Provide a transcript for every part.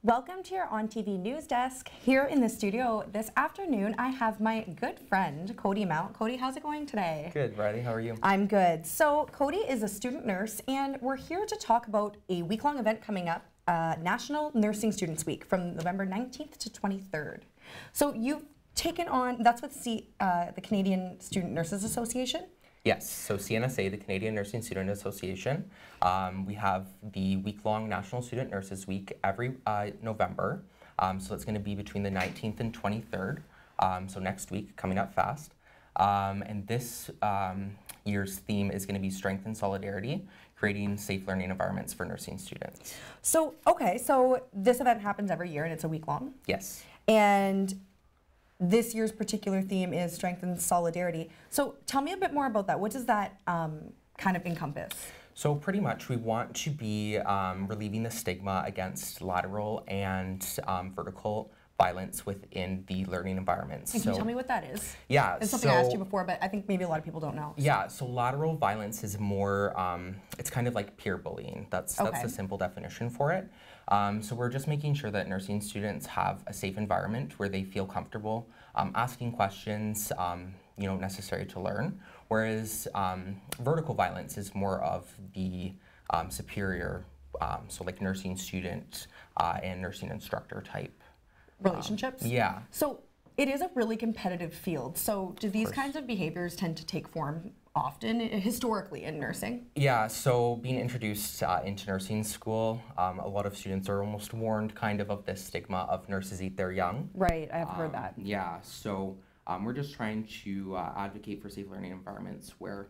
Welcome to your On TV News Desk. Here in the studio this afternoon, I have my good friend, Cody Mount. Cody, how's it going today? Good, Riley. How are you? I'm good. So, Cody is a student nurse, and we're here to talk about a week-long event coming up, National Nursing Students Week, from November 19th to 23rd. So, you've taken on, that's with the Canadian Student Nurses Association? Yes, so CNSA, the Canadian Nursing Student Association, we have the week-long National Student Nurses Week every November. So it's going to be between the 19th and 23rd, so next week, coming up fast. And this year's theme is going to be Strength and Solidarity, creating safe learning environments for nursing students. So, okay, so this event happens every year and it's a week long? Yes. And this year's particular theme is Strength and Solidarity. So tell me a bit more about that. What does that kind of encompass? So pretty much we want to be relieving the stigma against lateral and vertical violence within the learning environments. Can you tell me what that is? Yeah. It's something I asked you before, but I think maybe a lot of people don't know. Yeah, so lateral violence is more, it's kind of like peer bullying. That's the simple definition for it. So we're just making sure that nursing students have a safe environment where they feel comfortable asking questions, necessary to learn. Whereas vertical violence is more of the superior, so like nursing student and nursing instructor type relationships? Yeah. So it is a really competitive field. So do these kinds of behaviors tend to take form often, historically, in nursing? Yeah, so being introduced into nursing school, a lot of students are almost warned kind of this stigma of nurses eat their young. Right, I have heard that. Yeah, so we're just trying to advocate for safe learning environments where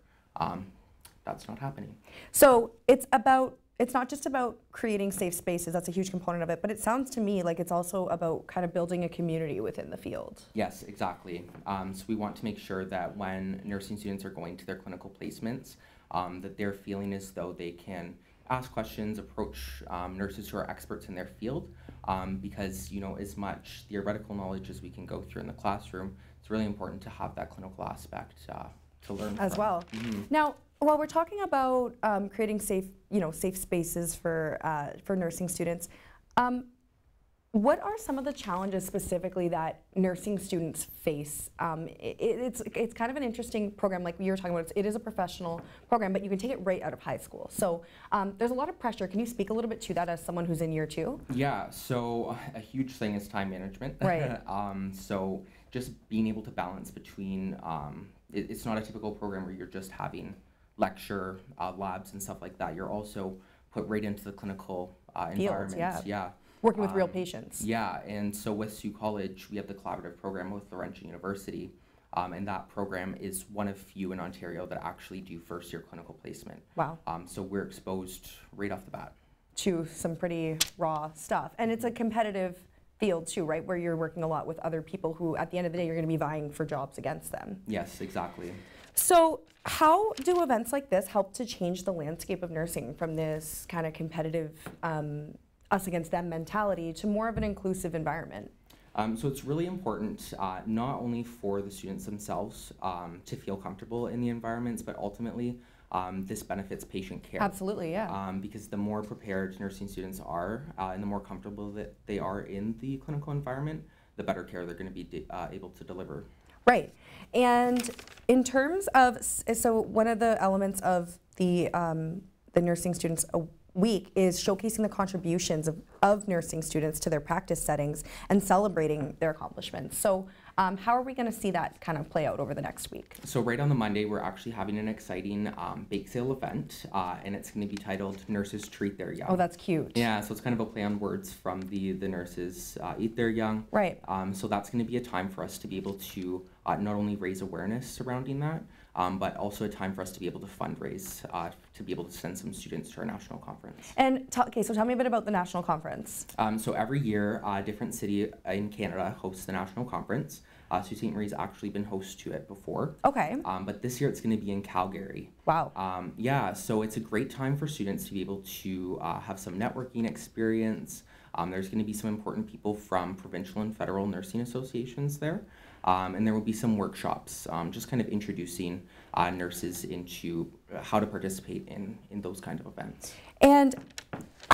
that's not happening. So it's not just about creating safe spaces, that's a huge component of it, but it sounds to me like it's also about kind of building a community within the field. Yes, exactly. So we want to make sure that when nursing students are going to their clinical placements, that they're feeling as though they can ask questions, approach nurses who are experts in their field, because, as much theoretical knowledge as we can go through in the classroom, it's really important to have that clinical aspect to learn as from. well. Mm-hmm. Now, while we're talking about creating safe spaces for nursing students, what are some of the challenges specifically that nursing students face? It's kind of an interesting program, like you were talking about. It is a professional program, but you can take it right out of high school. So there's a lot of pressure. Can you speak a little bit to that as someone who's in year 2? Yeah. So a huge thing is time management. Right. So just being able to balance between. It's not a typical program where you're just having lecture, labs, and stuff like that. You're also put right into the clinical environment. Yeah. Working with real patients. Yeah, and so with Sault College, we have the collaborative program with Laurentian University, and that program is one of few in Ontario that actually do first-year clinical placement. Wow. So we're exposed right off the bat to some pretty raw stuff. And it's a competitive field too, right? Where you're working a lot with other people who, at the end of the day, you're going to be vying for jobs against them. Yes, exactly. So how do events like this help to change the landscape of nursing from this kind of competitive us against them mentality to more of an inclusive environment? So it's really important not only for the students themselves to feel comfortable in the environments, but ultimately this benefits patient care. Absolutely, yeah. Because the more prepared nursing students are and the more comfortable that they are in the clinical environment, the better care they're going to be able to deliver. Right. And in terms of, so one of the elements of the Nursing Students Week is showcasing the contributions of nursing students to their practice settings and celebrating their accomplishments. So how are we going to see that kind of play out over the next week? So right on the Monday, we're actually having an exciting bake sale event, and it's going to be titled Nurses Treat Their Young. Oh, that's cute. Yeah, so it's kind of a play on words from the nurses eat their young. Right. So that's going to be a time for us to be able to not only raise awareness surrounding that, but also a time for us to be able to fundraise, to be able to send some students to our national conference. And okay, so tell me a bit about the national conference. So every year, a different city in Canada hosts the national conference. Sault Ste. Marie's actually been host to it before. Okay. But this year it's going to be in Calgary. Wow. Yeah, so it's a great time for students to be able to have some networking experience. There's going to be some important people from provincial and federal nursing associations there. And there will be some workshops, just kind of introducing nurses into how to participate in those kind of events. And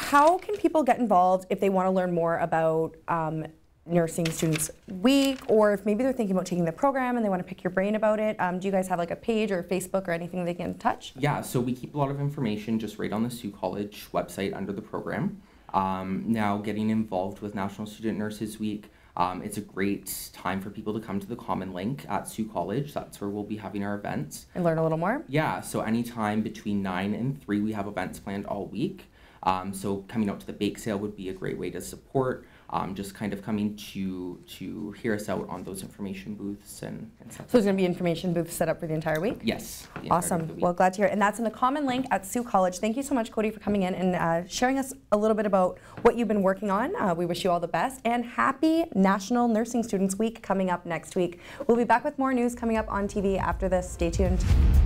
how can people get involved if they want to learn more about Nursing Students Week, or if maybe they're thinking about taking the program and they want to pick your brain about it? Do you guys have like a page or Facebook or anything they can touch? Yeah, so we keep a lot of information just right on the Sault College website under the program. Now, getting involved with National Student Nurses Week, it's a great time for people to come to the Common Link at Sault College. That's where we'll be having our events. And learn a little more? Yeah, so anytime between 9 and 3, we have events planned all week. So coming out to the bake sale would be a great way to support. Just kind of coming to hear us out on those information booths and stuff. So there's going to be information booths set up for the entire week? Yes. Awesome. Well, glad to hear it. And that's in the Common Link at Sault College. Thank you so much, Cody, for coming in and sharing us a little bit about what you've been working on. We wish you all the best. And happy National Nursing Students Week coming up next week. We'll be back with more news coming up on TV after this. Stay tuned.